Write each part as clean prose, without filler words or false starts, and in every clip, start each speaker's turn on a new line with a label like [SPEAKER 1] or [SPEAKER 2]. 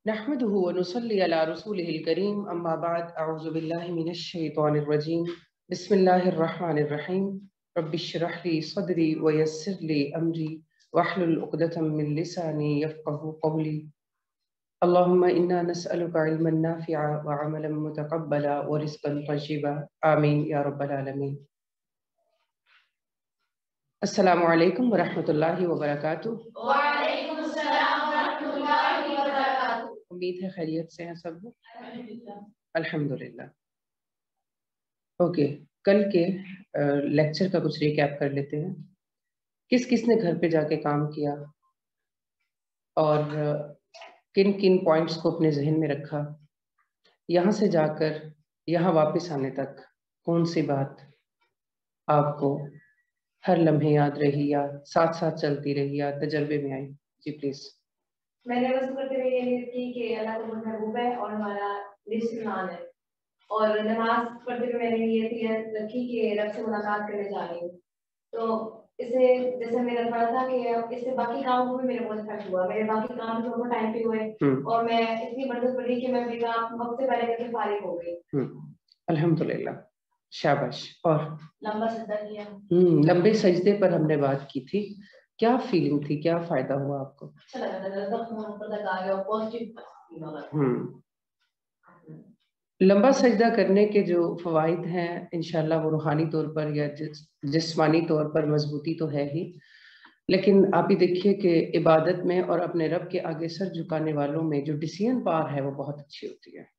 [SPEAKER 1] नहमदुहु व नुसल्ली अला रसूलिहिल करीम अम्मा बाद अऊज़ु बिल्लाहि मिनश शैतानिर रजीम बिस्मिल्लाहिर रहमानिर रहीम रब्बिश्रह ली सदरी व यस्सिर ली अमरी वहलुल उक़दतम मिन लिसानी यफ़क़हू क़ौली अल्लाहुम्मा इन्ना नस्अलुका इल्मन नाफ़िअ व अमलन मुतक़ब्बला व रिज़्क़न तय्यिबा आमीन या रब्बल आलमीन। अस्सलामु अलैकुम व रहमतुल्लाहि व बरकातुहू।
[SPEAKER 2] व अलैकुम अस्सलाम व रहमतुल्लाहि व बरकातुहू।
[SPEAKER 1] उम्मीद है खैरियत से हैं सब लोग। अल्हम्दुलिल्लाह। ओके, कल के लेक्चर का कुछ रिकैप कर लेते हैं। किस किस ने घर पे जाके काम किया और किन किन पॉइंट्स को अपने जहन में रखा, यहाँ से जाकर यहाँ वापस आने तक कौन सी बात आपको हर लम्हे याद रही या साथ साथ चलती रही या तजर्बे में आई। जी प्लीज।
[SPEAKER 2] मैंने वज़ू करते हुए ये नियत की कि अल्लाह को महबूब है और हमारा रिज़्क़ ईमान है, और नमाज पढ़ते हुए मैंने ये रखी कि रब से मुलाकात करने जा रही हूँ। तो इससे जैसे मेरा पड़ा था कि अब इससे बाकी काम को भी मेरे बहुत इफेक्ट हुआ, मेरे बाकी काम भी दोनों टाइम पे हुए और मैं इतनी बरकत पड़ी कि मैं अपने काम वक्त से पहले करके फारिग हो गई।
[SPEAKER 1] अल्हम्दुलिल्लाह, शाबाश। और
[SPEAKER 2] लंबा सजदा किया।
[SPEAKER 1] लंबे सजदे पर हमने बात की थी, क्या फीलिंग थी, क्या फायदा हुआ आपको?
[SPEAKER 2] अच्छा लगा था, ऊपर तक आ गया और पॉजिटिव।
[SPEAKER 1] लंबा सजदा करने के जो फवाइद हैं इंशाल्लाह वो रूहानी तौर पर या जिस्मानी तौर पर मजबूती तो है ही, लेकिन आप ही देखिए कि इबादत में और अपने रब के आगे सर झुकाने वालों में जो डिसीजन पावर है वो बहुत अच्छी होती है।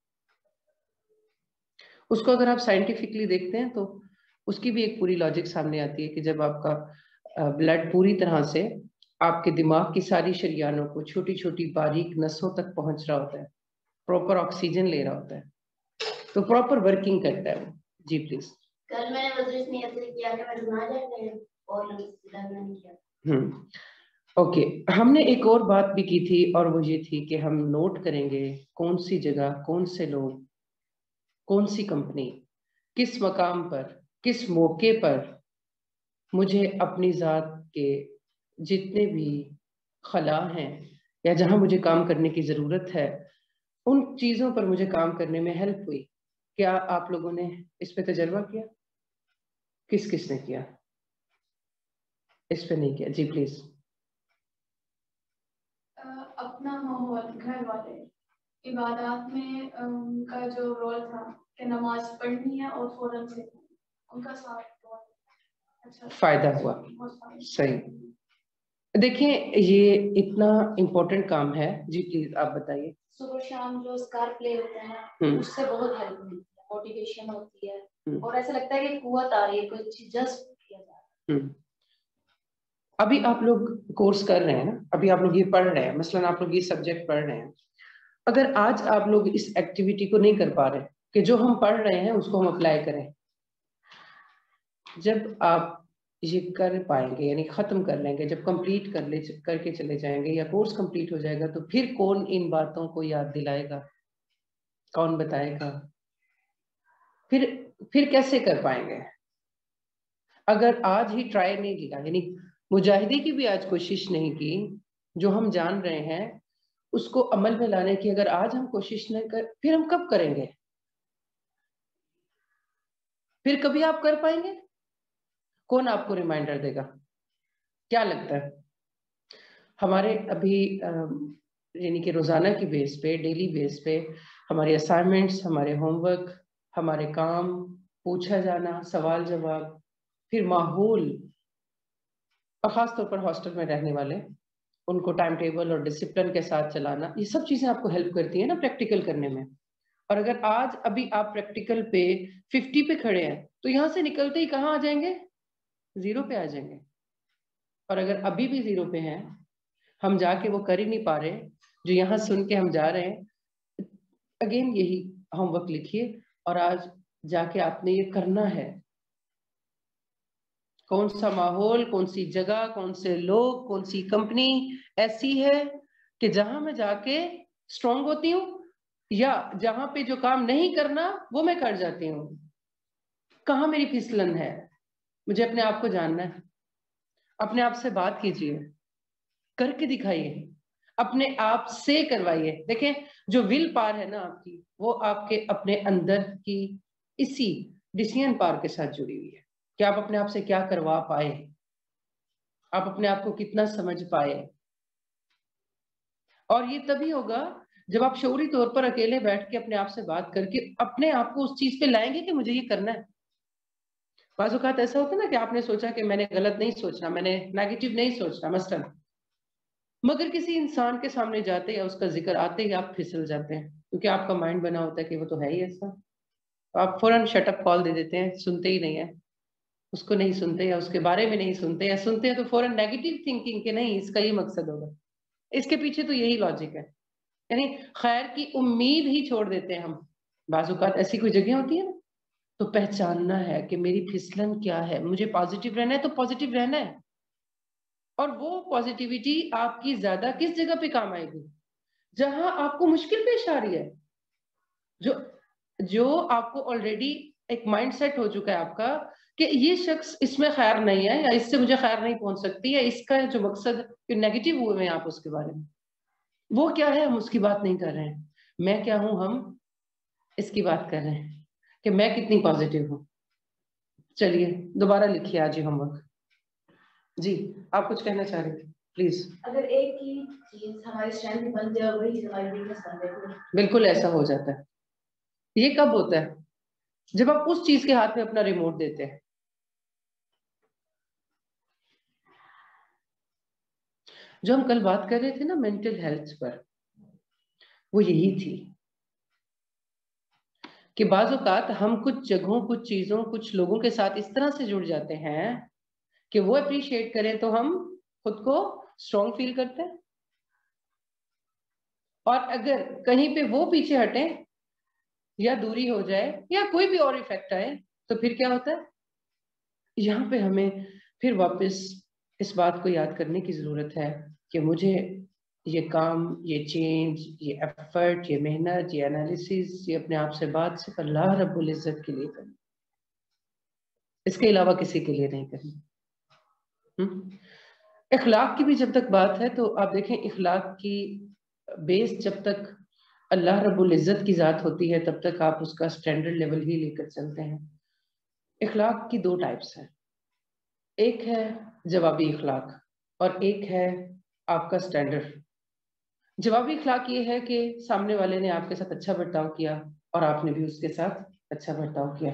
[SPEAKER 1] उसको अगर आप साइंटिफिकली देखते हैं तो उसकी भी एक पूरी लॉजिक सामने आती है कि जब आपका ब्लड पूरी तरह से आपके दिमाग की सारी शरियानों को छोटी छोटी बारीक नसों तक पहुंच रहा होता है, प्रॉपर ऑक्सीजन ले रहा होता है, तो प्रॉपर वर्किंग करता है वो। जी प्लीज।
[SPEAKER 2] कल मैंने वज़ू इस नियत से किया कि मैं गुनाह जाते और नहीं किया।
[SPEAKER 1] ओके, हमने एक और बात भी की थी और वो ये थी कि हम नोट करेंगे कौन सी जगह, कौन से लोग, कौन सी कंपनी, किस मकाम पर, किस मौके पर मुझे अपनी जात के जितने भी खला हैं या जहां मुझे काम करने की जरूरत है उन चीजों पर मुझे काम करने में हेल्प हुई। क्या आप लोगों ने इस पे तजर्बा किया? किस किस ने किया? इस पे नहीं किया? जी प्लीज।
[SPEAKER 3] अपना माहौल, घर वाले, इबादत में उनका जो रोल था कि नमाज पढ़नी है और फौरन से उनका साथ बहुत अच्छा
[SPEAKER 1] फायदा हुआ। सही। देखिए ये इतना इम्पोर्टेंट काम है। जी प्लीज आप बताइए।
[SPEAKER 2] सुबह शाम जो स्कार प्ले होता है उससे बहुत हेल्प मिलती है, मोटिवेशन होती है और ऐसा लगता है कि कुव्वत आ रही है, कुछ जज्ब किया जा रहा है।
[SPEAKER 1] अभी आप लोग कोर्स कर रहे हैं ना, अभी आप लोग ये पढ़ रहे हैं, मसलन आप लोग ये सब्जेक्ट पढ़ रहे हैं, अगर आज आप लोग इस एक्टिविटी को नहीं कर पा रहे कि जो हम पढ़ रहे हैं उसको हम अप्लाई करें, जब आप ये कर पाएंगे यानी खत्म कर लेंगे, जब कंप्लीट करके चले जाएंगे या कोर्स कंप्लीट हो जाएगा, तो फिर कौन इन बातों को याद दिलाएगा, कौन बताएगा, फिर कैसे कर पाएंगे? अगर आज ही ट्राई नहीं किया, यानी मुजाहिदे की भी आज कोशिश नहीं की, जो हम जान रहे हैं उसको अमल में लाने की अगर आज हम कोशिश नहीं कर, फिर हम कब करेंगे? फिर कभी आप कर पाएंगे? कौन आपको रिमाइंडर देगा? क्या लगता है? हमारे अभी यानी कि रोजाना की बेस पे, डेली बेस पे हमारे असाइनमेंट्स, हमारे होमवर्क, हमारे काम, पूछा जाना, सवाल जवाब, फिर माहौल, और खास तौर पर हॉस्टल में रहने वाले, उनको टाइम टेबल और डिसिप्लिन के साथ चलाना, ये सब चीजें आपको हेल्प करती है ना प्रैक्टिकल करने में। और अगर आज अभी आप प्रैक्टिकल पे 50 पे खड़े हैं तो यहाँ से निकलते ही कहाँ आ जाएंगे? 0 पे आ जाएंगे। और अगर अभी भी 0 पे हैं, हम जाके वो कर ही नहीं पा रहे जो यहाँ सुन के हम जा रहे हैं, अगेन यही होमवर्क लिखिए और आज जाके आपने ये करना है। कौन सा माहौल, कौन सी जगह, कौन से लोग, कौन सी कंपनी ऐसी है कि जहां मैं जाके स्ट्रांग होती हूँ, या जहां पे जो काम नहीं करना वो मैं कर जाती हूँ। कहाँ मेरी फिसलन है? मुझे अपने आप को जानना है। अपने आप से बात कीजिए, करके दिखाइए। اپنے آپ سے کروائیے. دیکھیں جو ول پار ہے نا آپ کی، وہ آپ کے اپنے اندر کی اسی ڈیسیژن پار کے ساتھ جڑی ہوئی ہے کہ آپ اپنے آپ سے کیا کروا پائے، آپ اپنے آپ کو کتنا سمجھ پائے. اور یہ تبھی ہوگا جب آپ شعوری طور پر اکیلے بیٹھ کے اپنے آپ سے بات کر کے اپنے آپ کو اس چیز پہ لائیں گے کہ مجھے یہ کرنا ہے. بعض اوقات ایسا ہوتا ہے نا کہ آپ نے سوچا کہ میں نے غلط نہیں سوچنا، میں نے نیگیٹو نہیں سوچنا مثلاً، مگر کسی انسان کے سامنے جاتے یا اس کا ذکر آتے ہی آپ پھسل جاتے ہیں، کیونکہ آپ کا مائنڈ بنا ہوتا ہے کہ وہ تو ہے ہی ایسا. آپ فوراً شٹ اپ کال دے دیتے ہیں، سنتے ہی نہیں ہیں، اس کو نہیں سنتے یا اس کے بارے میں نہیں سنتے، یا سنتے ہیں تو فوراً نیگیٹو تھنکنگ کہ نہیں اس کا یہ مقصد ہوگا. اس کے پیچھے تو یہی لاجک ہے، یعنی خیر کی امید ہی چھوڑ دیتے ہیں ہم. بعض اوقات ایسی کوئی جگہ ہوتی ہے نا، تو پہچاننا ہے کہ میری پھسلن کیا ہے، مجھے پازیٹیو رہنا ہے تو پازیٹیو رہنا ہے. اور وہ پازیٹیوٹی آپ کی زیادہ کس جگہ پہ کام آئے گی؟ جہاں آپ کو مشکل پیش آ رہی ہے، جو آپ کو آلریڈی ایک مائنڈ سیٹ ہو چکا ہے آپ کا کہ یہ شخص اس میں خیر نہیں ہے، یا اس سے مجھے خیر نہیں پہنچ سکتی، یا اس کا جو مقصد نیگیٹو ہوئے ہیں آپ اس کے بارے میں، وہ کیا ہے ہم اس کی بات نہیں کر رہے ہیں. میں کیا ہوں ہم اس کی بات کر رہے ہیں کہ میں کتنی پازیٹیو ہوں. چلیے دوبارہ لکھیے آج ہی ہوم ورک. جی آپ کچھ کہنا چاہ رہے تھے پلیز.
[SPEAKER 2] اگر ایک ہی چیز ہماری اسٹرینتھ بن جائے اور وہی چیز ہماری ویکنس بن جائے.
[SPEAKER 1] بالکل ایسا ہو جاتا ہے. یہ کب ہوتا ہے؟ جب آپ اس چیز کے ہاتھ میں اپنا ریموٹ دیتے ہیں. جو ہم کل بات کر رہے تھے نا مینٹل ہیلتھ پر، وہ یہی تھی کہ بعض اوقات ہم کچھ جگہوں، کچھ چیزوں، کچھ لوگوں کے ساتھ اس طرح سے جڑ جاتے ہیں کہ وہ اپریشیٹ کریں تو ہم خود کو اسٹرانگ فیل کرتے ہیں، اور اگر کہیں پہ وہ پیچھے ہٹیں یا دوری ہو جائے یا کوئی بھی اور ایفیکٹ آئے تو پھر کیا ہوتا ہے؟ یہاں پہ ہمیں پھر واپس اس بات کو یاد کرنے کی ضرورت ہے کہ مجھے یہ کام، یہ چینج، یہ ایفرٹ، یہ محنت، یہ انالیسز، یہ اپنے آپ سے بات صرف اللہ رب العزت کے لیے کرنی، اس کے علاوہ کسی کے لیے نہیں کرنی. اخلاق کی بھی جب تک بات ہے تو آپ دیکھیں اخلاق کی بیس جب تک اللہ رب العزت کی ذات ہوتی ہے تب تک آپ اس کا سٹینڈرڈ لیول ہی لے کر چلتے ہیں. اخلاق کی 2 ٹائپس ہیں، ایک ہے جوابی اخلاق اور ایک ہے آپ کا سٹینڈرڈ. جوابی اخلاق یہ ہے کہ سامنے والے نے آپ کے ساتھ اچھا برتاؤ کیا اور آپ نے بھی اس کے ساتھ اچھا برتاؤ کیا.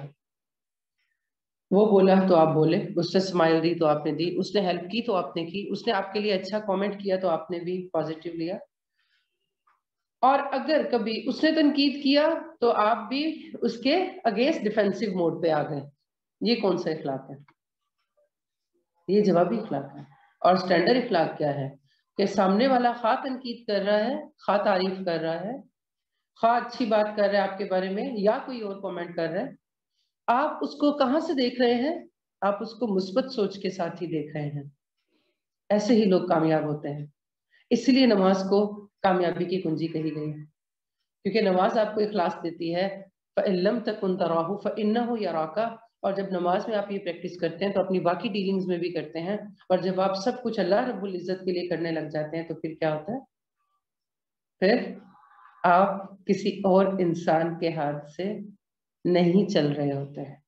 [SPEAKER 1] وہ بولا تو آپ بولے، اس نے اسمائل دی تو آپ نے دی، اس نے ہیلپ کی تو آپ نے کی، اس نے آپ کے لیے اچھا کامنٹ کیا تو آپ نے بھی پازیٹیو لیا. اور اگر کبھی اس نے تنقید کیا تو آپ بھی اس کے اگینسٹ ڈیفینسو موڈ پہ آ گئے. یہ کون سا اخلاق ہے؟ یہ جوابی اخلاق ہے. اور سٹینڈرڈ اخلاق کیا ہے کہ سامنے والا خواہ تنقید کر رہا ہے، خواہ تعریف کر رہا ہے، خواہ اچھی بات کر رہا ہے آپ کے بارے میں یا کوئی اور کامنٹ کر رہا ہے، آپ اس کو کہاں سے دیکھ رہے ہیں؟ آپ اس کو مثبت سوچ کے ساتھ ہی دیکھ رہے ہیں. ایسے ہی لوگ کامیاب ہوتے ہیں. اس لیے نماز کو کامیابی کی کنجی کہی گئی ہے، کیونکہ نماز آپ کو اخلاص دیتی ہے. فَإِن لَمْ تَكُنْ تَرَاهُ فَإِنَّهُ يَرَاكَ. اور جب نماز میں آپ یہ پریکٹس کرتے ہیں تو اپنی باقی ڈیلنگز میں بھی کرتے ہیں، اور جب آپ سب کچھ اللہ رب العزت کے لیے کرنے لگ جاتے ہیں تو پھر کیا ہوتا ہے؟ پھر آپ کسی اور انسان کے ہاتھ سے نہیں چل رہے ہوتے ہیں.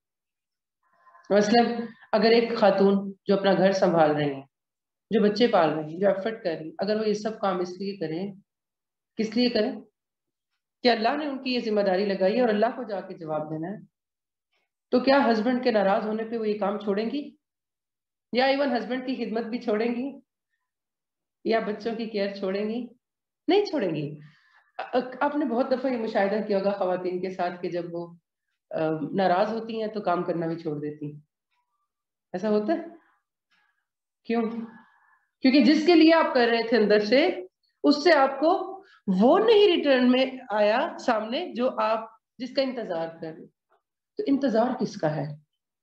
[SPEAKER 1] مثلاً اگر ایک خاتون جو اپنا گھر سنبھال رہی ہیں، جو بچے پال رہے ہیں، جو ایفرٹ کر رہی ہیں، اگر وہ یہ سب کام اس لیے کریں، کس لیے کریں؟ کہ اللہ نے ان کی یہ ذمہ داری لگائی ہے اور اللہ کو جا کے جواب دینا ہے. تو کیا ہسبینڈ کے ناراض ہونے پہ وہ یہ کام چھوڑیں گی؟ یا ایون ہسبینڈ کی خدمت بھی چھوڑیں گی؟ یا بچوں کی کیئر چھوڑیں گی؟ نہیں چھوڑیں گی. آپ نے بہت دفعہ یہ مشاہدہ کیا ہوگا خواتین کے ساتھ کہ جب وہ ناراض ہوتی ہیں تو کام کرنا بھی چھوڑ دیتی ہیں. ایسا ہوتا ہے؟ کیوں؟ کیونکہ جس کے لیے آپ کر رہے تھے اندر سے، اس سے آپ کو وہ نہیں ریٹرن میں آیا سامنے جو آپ جس کا انتظار کر رہے. تو انتظار کس کا ہے؟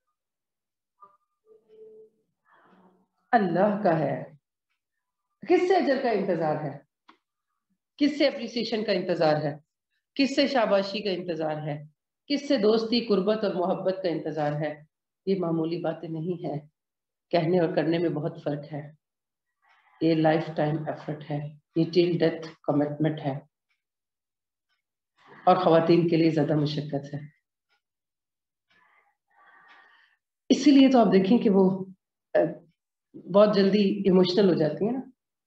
[SPEAKER 1] اللہ کا ہے. کس سے اجر کا انتظار ہے؟ کس سے اپریسیشن کا انتظار ہے؟ کس سے شاباشی کا انتظار ہے؟ کس سے دوستی، قربت اور محبت کا انتظار ہے؟ یہ معمولی باتیں نہیں ہیں. کہنے اور کرنے میں بہت فرق ہے. یہ لائف ٹائم ایفرٹ ہے، یہ ٹل ڈیتھ کمٹمنٹ ہے، اور خواتین کے لیے زیادہ مشقت ہے. اسی لیے تو آپ دیکھیں کہ وہ بہت جلدی ایموشنل ہو جاتی ہیں نا.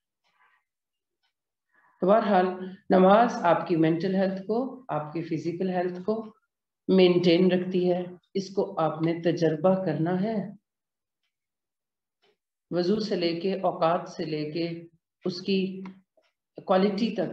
[SPEAKER 1] تو بہرحال نماز آپ کی مینٹل ہیلتھ کو، آپ کی فزیکل ہیلتھ کو مینٹین رکھتی ہے. اس کو آپ نے تجربہ کرنا ہے، وضو سے لے کے، اوقات سے لے کے، اس کی کوالٹی تک.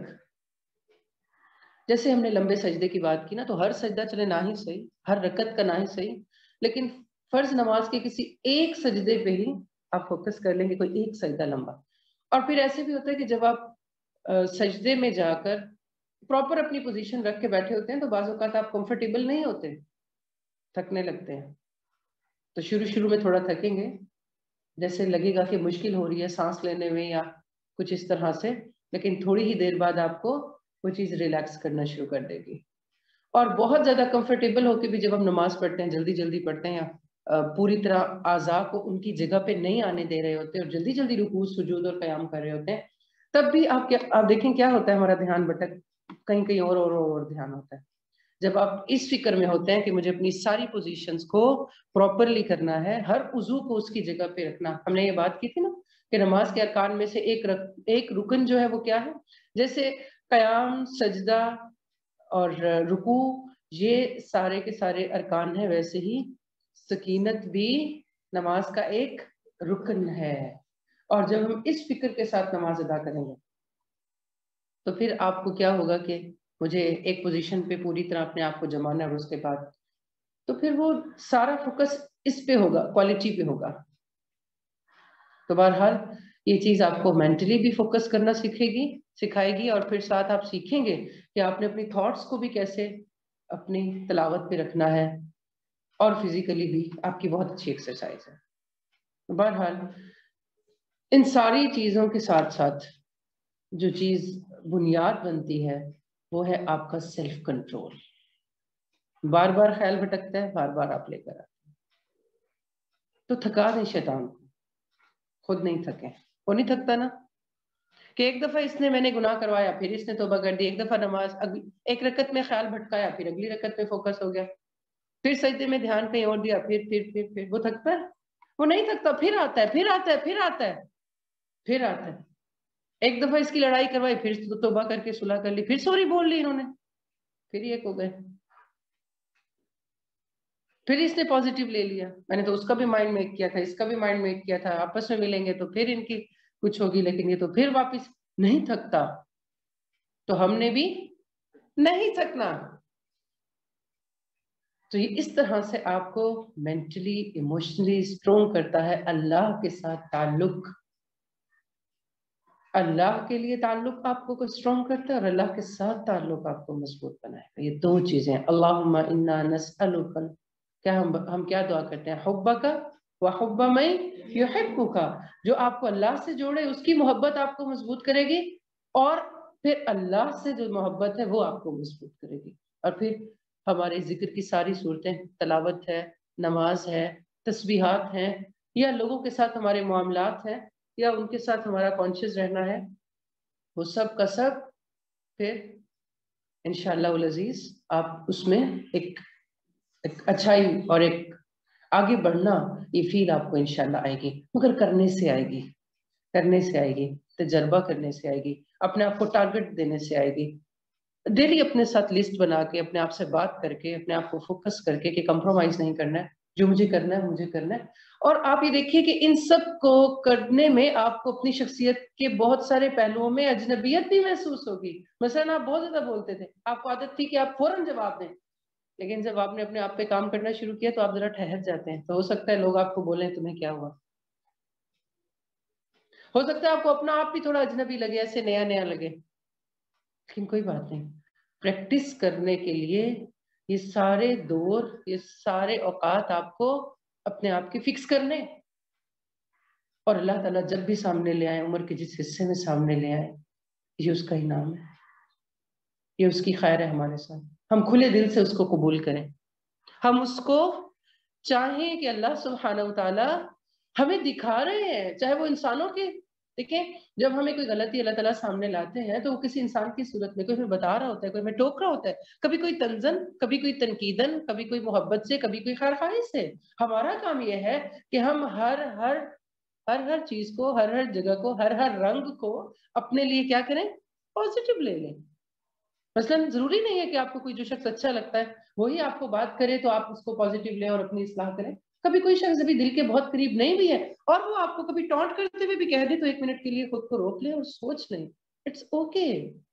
[SPEAKER 1] جیسے ہم نے لمبے سجدے کی بات کی نا، تو ہر سجدہ چلے نہ ہی صحیح، ہر رکعت کا نہ ہی صحیح، لیکن فرض نماز کے کسی ایک سجدے پہ ہی آپ فوکس کر لیں گے، کوئی ایک سجدہ لمبا. اور پھر ایسے بھی ہوتا ہے کہ جب آپ سجدے میں جا کر پراپر اپنی پوزیشن رکھ کے بیٹھے ہوتے ہیں تو بعض اوقات آپ کمفرٹیبل نہیں ہوتے، تھکنے لگتے ہیں. تو شروع میں تھوڑا تھکیں گے، جیسے لگے گا کہ مشکل ہو رہی ہے سانس لینے میں یا کچھ اس طرح سے، لیکن تھوڑی ہی دیر بعد آپ کو وہ چیز ریلیکس کرنا شروع کر دے گی. اور بہت زیادہ کمفرٹیبل ہو کے بھی جب ہم نماز پڑھتے ہیں، جلدی جلدی پڑھتے ہیں یا پوری طرح اعضاء کو ان کی جگہ پہ نہیں آنے دے رہے ہوتے اور جلدی جلدی رکوع سجود اور قیام کر رہے ہوتے ہیں، تب بھی آپ دیکھیں کیا ہوتا ہے، ہمارا دھیان بھٹک کہیں اور دھیان ہوتا ہے. جب آپ اس فکر میں ہوتے ہیں کہ مجھے اپنی ساری پوزیشنز کو پراپرلی کرنا ہے، ہر عضو کو اس کی جگہ پہ رکھنا. ہم نے یہ بات کی تھی نا کہ نماز کے ارکان میں سے ایک رکن جو ہے وہ کیا ہے، جیسے قیام، سجدہ اور رکوع یہ سارے کے سارے ارکان ہیں، ویسے ہی سکینت بھی نماز کا ایک رکن ہے. اور جب ہم اس فکر کے ساتھ نماز ادا کریں گے تو پھر آپ کو کیا ہوگا کہ مجھے ایک پوزیشن پہ پوری طرح اپنے آپ کو جمانا ہے، اور اس کے بعد تو پھر وہ سارا فوکس اس پہ ہوگا، کوالٹی پہ ہوگا. تو بہرحال یہ چیز آپ کو مینٹلی بھی فوکس کرنا سکھائے گی، اور پھر ساتھ آپ سیکھیں گے کہ آپ نے اپنی تھاٹس کو بھی کیسے اپنی تلاوت پہ رکھنا ہے، اور فزیکلی بھی آپ کی بہت اچھی ایکسرسائز ہے. بہرحال ان ساری چیزوں کے ساتھ ساتھ جو چیز بنیاد بنتی ہے وہ ہے آپ کا سیلف کنٹرول. بار بار خیال بھٹکتا ہے، بار بار آپ لے کر آتے ہیں، تو تھکا دیں شیطان کو، خود نہیں تھکیں. وہ نہیں تھکتا نا کہ ایک دفعہ اس نے میں نے گناہ کروایا، پھر اس نے توبہ کر دی، ایک دفعہ نماز ایک رکعت میں خیال بھٹکایا، پھر اگلی رکعت میں فوکس ہو گیا، پھر سجدے میں دھیان کہیں اور دیا، پھر وہ تھکتا ہے؟ وہ نہیں تھکتا. پھر آتا ہے، پھر آتا ہے، پھر آتا ہے، پھر آتا ہے. ایک دفعہ اس کی لڑائی کروائی، پھر توبہ کر کے صلح کر لی، پھر سوری بول لی انہوں نے، پھر ایک ہو گئے، پھر اس نے پازیٹیو لے لیا، میں نے تو اس کا بھی مائنڈ میک کیا تھا، اس کا بھی مائنڈ میک کیا تھا، آپس میں ملیں گے تو پھر ان کی کچھ ہوگی، لیکن یہ تو پھر واپس نہیں تھکتا. تو ہم نے بھی نہیں تھکنا. تو یہ اس طرح سے آپ کو مینٹلی ایموشنلی اسٹرونگ کرتا ہے. اللہ کے ساتھ تعلق، اللہ کے لیے تعلق آپ کو اسٹرونگ کرتا ہے، اور اللہ کے ساتھ تعلق آپ کو مضبوط بنائے گا. یہ دو چیزیں. اللہم انا نسألک، کیا ہم کیا دعا کرتے ہیں؟ حبک وحب من یحبک، جو آپ کو اللہ سے جوڑے، اس کی محبت آپ کو مضبوط کرے گی، اور پھر اللہ سے جو محبت ہے وہ آپ کو مضبوط کرے گی. اور پھر ہمارے ذکر کی ساری صورتیں، تلاوت ہے، نماز ہے، تسبیحات ہیں، یا لوگوں کے ساتھ ہمارے معاملات ہیں، یا ان کے ساتھ ہمارا کانشیس رہنا ہے، وہ سب کا سب پھر انشاءاللہ العزیز آپ اس میں ایک اچھائی اور ایک آگے بڑھنا، یہ فیل آپ کو انشاءاللہ آئے گی. مگر کرنے سے آئے گی، کرنے سے آئے گی، تجربہ کرنے سے آئے گی، اپنے آپ کو ٹارگٹ دینے سے آئے گی. ڈیلی اپنے ساتھ لسٹ بنا کے، اپنے آپ سے بات کر کے، اپنے آپ کو فوکس کر کے کہ کمپرومائز نہیں کرنا ہے، جو مجھے کرنا ہے مجھے کرنا ہے. اور آپ یہ دیکھیے کہ ان سب کو کرنے میں آپ کو اپنی شخصیت کے بہت سارے پہلوؤں میں اجنبیت بھی محسوس ہوگی. مثلا آپ بہت زیادہ بولتے تھے، آپ کو عادت تھی کہ آپ فوراً جواب دیں، لیکن جب آپ نے اپنے آپ پہ کام کرنا شروع کیا تو آپ ذرا ٹھہر جاتے ہیں. تو ہو سکتا ہے لوگ آپ کو بولیں تمہیں کیا ہوا، ہو سکتا ہے آپ کو اپنا آپ بھی تھوڑا اجنبی لگے، ایسے نیا نیا لگے، لیکن کوئی بات نہیں. پریکٹس کرنے کے لیے یہ سارے دور، یہ سارے اوقات آپ کو اپنے آپ کی فکس کرنے، اور اللہ تعالیٰ جب بھی سامنے لے آئے، عمر کے جس حصے میں سامنے لے آئے، یہ اس کا انعام ہے، یہ اس کی خیر ہے ہمارے ساتھ. ہم کھلے دل سے اس کو قبول کریں، ہم اس کو چاہیں کہ اللہ سبحانہ وتعالی ہمیں دکھا رہے ہیں، چاہے وہ انسانوں کے دیکھیں جب ہمیں کوئی غلطی اللہ تعالیٰ سامنے لاتے ہیں تو وہ کسی انسان کی صورت میں کوئی ہمیں بتا رہا ہوتا ہے، کوئی ہمیں ٹوک رہا ہوتا ہے، کبھی کوئی تنزن، کبھی کوئی تنقیدن، کبھی کوئی محبت سے، کبھی کوئی خیر خواہش سے۔ ہمارا کام یہ ہے کہ ہم ہر چیز کو، ہر جگہ کو، ہر رنگ کو اپنے لیے کیا کریں، پازیٹیو لے لیں۔ مثلاً ضروری نہیں ہے کہ آپ کو کوئی جو شخص اچھا لگتا ہے وہی آپ کو بات کرے تو آپ اس کو پازیٹیو لیں اور اپنی اصلاح کریں۔ کبھی کوئی شخص ابھی دل کے بہت قریب نہیں بھی ہے اور وہ آپ کو کبھی ٹونٹ کرتے ہوئے بھی کہہ دے تو 1 منٹ کے لیے خود کو روک لیں اور سوچ لیں، اٹس اوکے،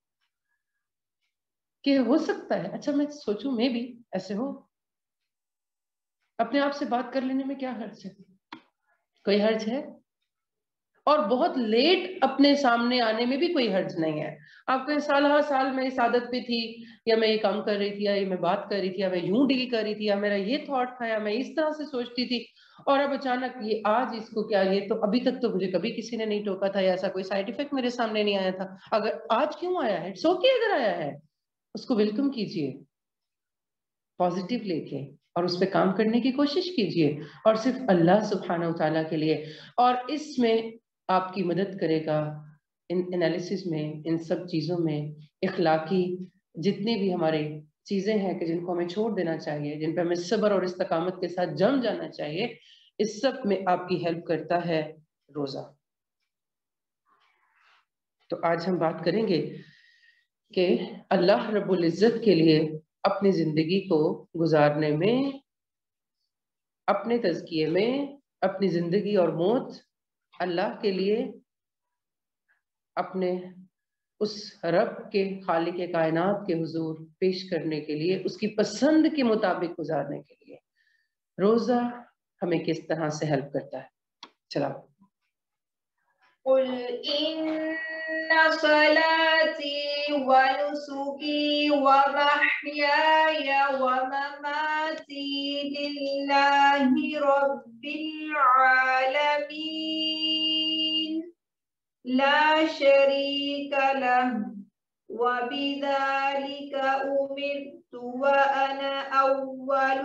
[SPEAKER 1] کہ ہو سکتا ہے اچھا میں سوچوں میں بھی ایسے ہو۔ اپنے آپ سے بات کر لینے میں کیا حرج ہے؟ کوئی حرج ہے؟ اور بہت لیٹ اپنے سامنے آنے میں بھی کوئی حرج نہیں ہے۔ آپ کو سال ہر سال میں اس عادت پہ تھی، یا میں یہ کام کر رہی تھی، یا یہ میں بات کر رہی تھی، یا میں یوں ڈیل کر رہی تھی، یا میرا یہ تھاٹ تھا، یا میں اس طرح سے سوچتی تھی، اور اب اچانک یہ آج اس کو کیا، یہ تو ابھی تک تو مجھے کبھی کسی نے نہیں ٹوکا تھا، یا ایسا کوئی سائیڈ ایفیکٹ میرے سامنے نہیں آیا تھا، اگر آج کیوں آیا ہے، اٹس اوکے اگر آیا ہے، اس کو ویلکم کیجئے پازیٹیو لے کے، اور اس پہ کام کرنے کی کوشش کیجئے، اور صرف اللہ سبحانہ وتعالیٰ کے لیے۔ اور اس میں آپ کی مدد کرے گا ان انالیسس میں، ان سب چیزوں میں، اخلاقی جتنی بھی ہمارے چیزیں ہیں کہ جن کو ہمیں چھوڑ دینا چاہیے، جن پہ ہمیں صبر اور استقامت کے ساتھ جم جانا چاہیے، اس سب میں آپ کی ہیلپ کرتا ہے روزہ۔ تو آج ہم بات کریں گے کہ اللہ رب العزت کے لیے اپنی زندگی کو گزارنے میں، اپنے تزکیے میں، اپنی زندگی اور موت اللہ کے لیے، اپنے اس رب کے، خالق کائنات کے حضور پیش کرنے کے لیے، اس کی پسند کے مطابق گزارنے کے لیے روزہ ہمیں کس طرح سے ہیلپ کرتا ہے۔ چلا
[SPEAKER 2] قل إن صلاتي ونسكي ومحياي ومماتي لله رب العالمين لا شريك له وبذلك أمرت وأنا أول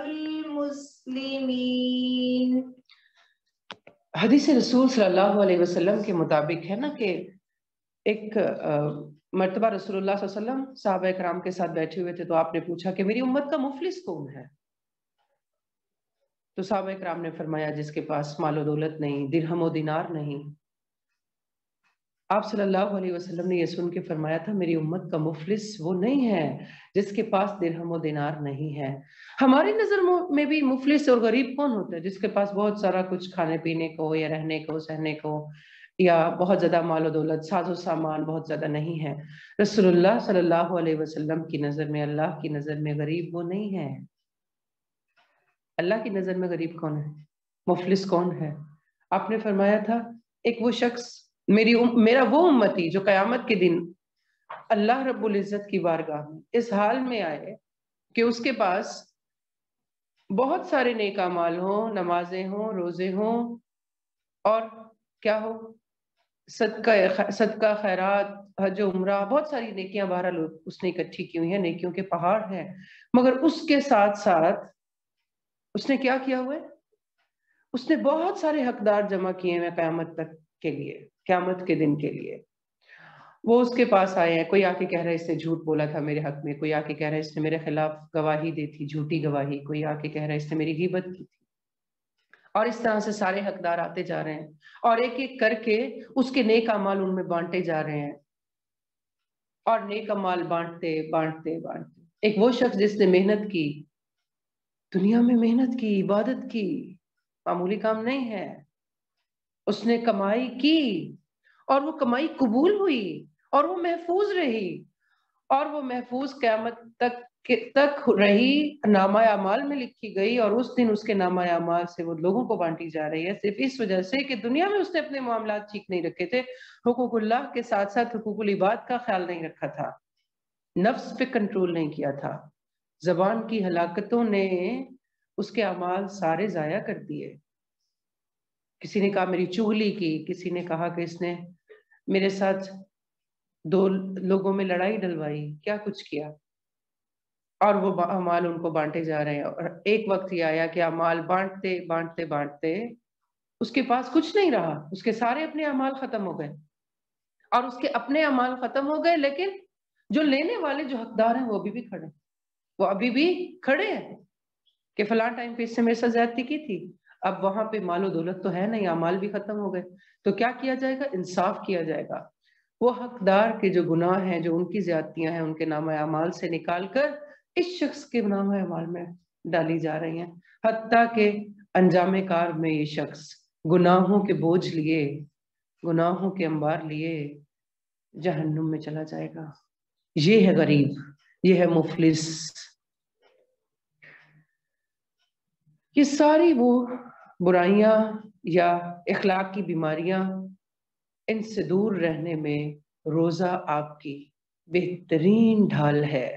[SPEAKER 2] المسلمين۔
[SPEAKER 1] حدیث رسول صلی اللہ علیہ وسلم کے مطابق ہے نا کہ ایک مرتبہ رسول اللہ صلی اللہ علیہ وسلم صحابہ کرام کے ساتھ بیٹھے ہوئے تھے، تو آپ نے پوچھا کہ میری امت کا مفلس کون ہے؟ تو صحابہ کرام نے فرمایا جس کے پاس مال و دولت نہیں، درہم و دینار نہیں۔ آپ صلی اللہ علیہ وسلم نے یہ سن کے فرمایا تھا میری امت کا مفلس وہ نہیں ہے جس کے پاس درہم و دینار نہیں ہے۔ ہماری نظر میں بھی مفلس اور غریب کون ہوتا ہے؟ جس کے پاس بہت سارا کچھ کھانے پینے کو، یا رہنے کو، سہنے کو، یا بہت زیادہ مال و دولت، ساز و سامان بہت زیادہ نہیں ہے۔ رسول اللہ صلی اللہ علیہ وسلم کی نظر میں، اللہ کی نظر میں غریب وہ نہیں ہے۔ اللہ کی نظر میں غریب کون ہے؟ مفلس کون ہے؟ آپ نے فرمایا تھا ایک وہ شخص میرا وہ امتی جو قیامت کے دن اللہ رب العزت کی بارگاہ میں اس حال میں آئے کہ اس کے پاس بہت سارے نیک اعمال ہوں، نمازیں ہوں، روزے ہوں، اور کیا ہو، صدقہ خیرات، حج و عمرہ، بہت ساری نیکیاں بہرحال اس نے اکٹھی کی ہوئی ہیں، نیکیوں کے پہاڑ ہیں، مگر اس کے ساتھ ساتھ اس نے کیا کیا ہوا ہے؟ اس نے بہت سارے حقدار جمع کیے ہیں قیامت تک کے لیے، قیامت کے دن کے لیے۔ وہ اس کے پاس آئے ہیں، کوئی آ کے کہہ رہا ہے اس نے جھوٹ بولا تھا میرے حق میں، کوئی آ کے کہہ رہا ہے اس نے میرے خلاف گواہی دی تھی، جھوٹی گواہی، کوئی آ کے کہہ رہا ہے اس نے میری غیبت کی تھی، اور اس طرح سے سارے حقدار آتے جا رہے ہیں، اور ایک ایک کر کے اس کے نیک اعمال ان میں بانٹے جا رہے ہیں، اور نیک اعمال بانٹتے بانٹتے بانٹتے ایک وہ شخص جس نے محنت کی، دنیا میں محنت کی، عبادت کی، معمولی کام نہیں ہے، اس نے کمائی کی، اور وہ کمائی قبول ہوئی، اور وہ محفوظ رہی، اور وہ محفوظ قیامت تک رہی، نامہ اعمال میں لکھی گئی، اور اس دن اس کے نامہ اعمال سے وہ لوگوں کو بانٹی جا رہی ہے، صرف اس وجہ سے کہ دنیا میں اس نے اپنے معاملات ٹھیک نہیں رکھے تھے، حقوق اللہ کے ساتھ ساتھ حقوق العباد کا خیال نہیں رکھا تھا، نفس پہ کنٹرول نہیں کیا تھا، زبان کی ہلاکتوں نے اس کے اعمال سارے ضائع کر دیے۔ کسی نے کہا میری چغلی کی، کسی نے کہا کہ اس نے میرے ساتھ 2 لوگوں میں لڑائی ڈلوائی، کیا کچھ کیا، اور وہ اعمال ان کو بانٹے جا رہے ہیں، اور ایک وقت یہ آیا کہ اعمال بانٹتے بانٹتے بانٹتے اس کے پاس کچھ نہیں رہا، اس کے سارے اپنے اعمال ختم ہو گئے، اور اس کے اپنے اعمال ختم ہو گئے، لیکن جو لینے والے جو حقدار ہیں وہ ابھی بھی کھڑے، وہ ابھی بھی کھڑے ہیں کہ فلاں ٹائم پہ اس سے میرے ساتھ زیادتی کی تھی، اب وہاں پہ مال و دولت تو ہے نہیں، اعمال بھی ختم ہو گئے، تو کیا کیا جائے گا؟ انصاف کیا جائے گا، وہ حقدار کے جو گناہ ہیں، جو ان کی زیادتیاں ہیں، ان کے نامہ اعمال سے نکال کر اس شخص کے نامہ اعمال میں ڈالی جا رہی ہیں، حتیٰ کہ انجام کار میں یہ شخص گناہوں کے بوجھ لیے، گناہوں کے انبار لیے جہنم میں چلا جائے گا۔ یہ ہے غریب، یہ ہے مفلس۔ یہ ساری وہ برائیاں یا اخلاق کی بیماریاں، ان سے دور رہنے میں روزہ آپ کی بہترین ڈھال ہے۔